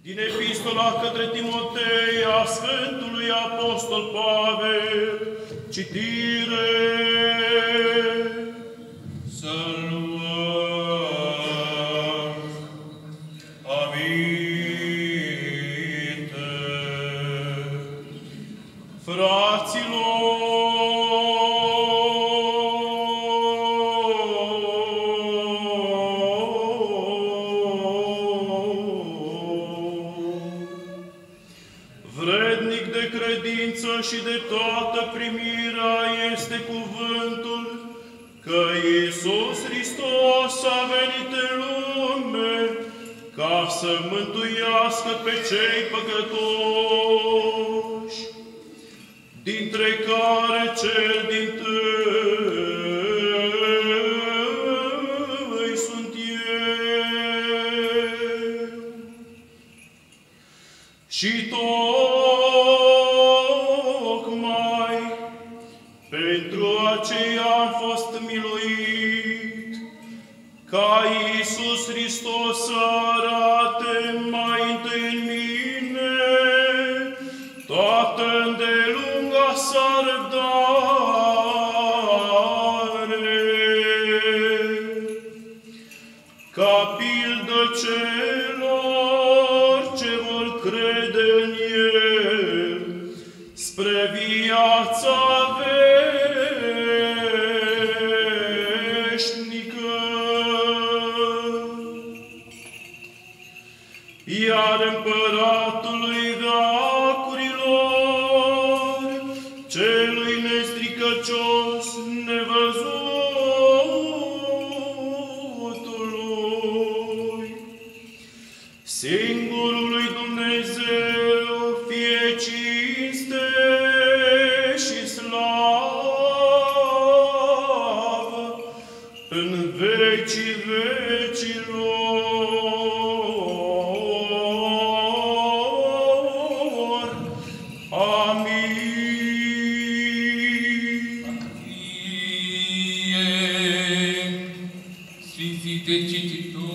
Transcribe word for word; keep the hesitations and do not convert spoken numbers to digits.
Din Epistola către Timotei a Sfântului Apostol Pavel, citire. Să luăm aminte, Fraților, vrednic de credință și de toată primirea este cuvântul că Iisus Hristos a venit în lume ca să mântuiască pe cei păcătoși, dintre care cel dintâi sunt eu. Și tocmai pentru aceea am fost miluit, ca Iisus Hristos să arate mai întâi în mine toată îndelunga sa răbdare, ca pildă celor ce vor crede în El spre viața veșnică. Iar Împăratului veacurilor, celui nestricăcios, nevăzutului, singurului Dumnezeu, fie cinste și slavă în vecii vecilor. Sfințite cititul